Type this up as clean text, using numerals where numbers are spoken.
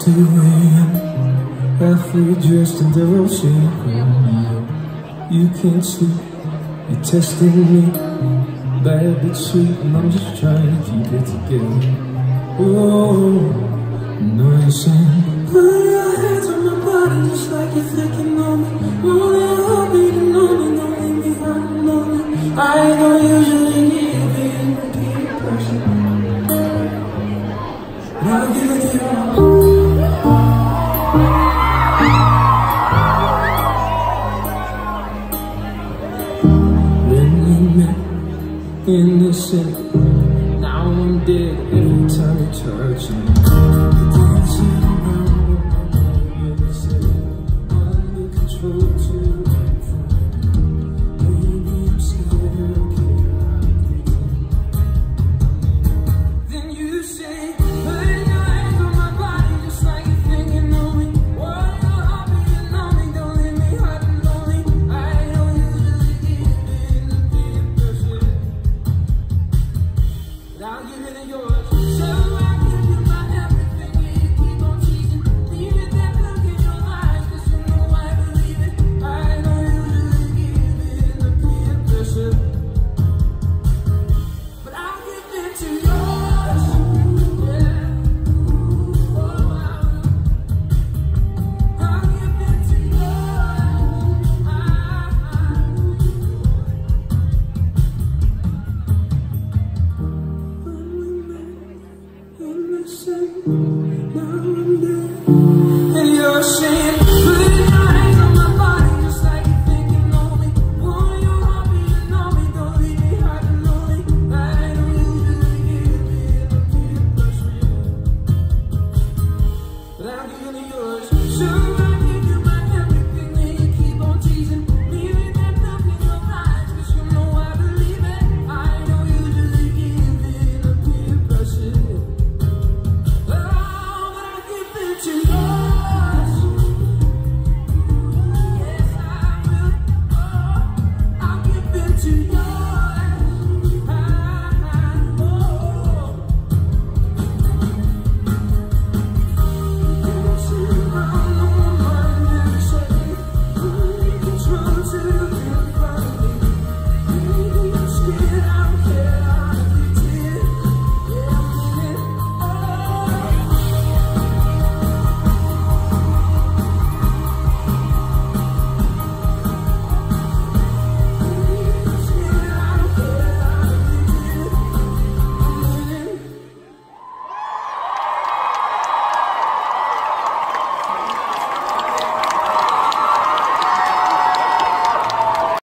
doing? Halfway dressed in the ocean. You can't see, you're testing me. Bad but sweet, and I'm just trying to keep it together. Oh, nice and put your hands on my body just like you're thinking on me. More than happy to know me, don't leave me lonely. I don't usually need to be in a deep person, but I'll give it to you. Innocent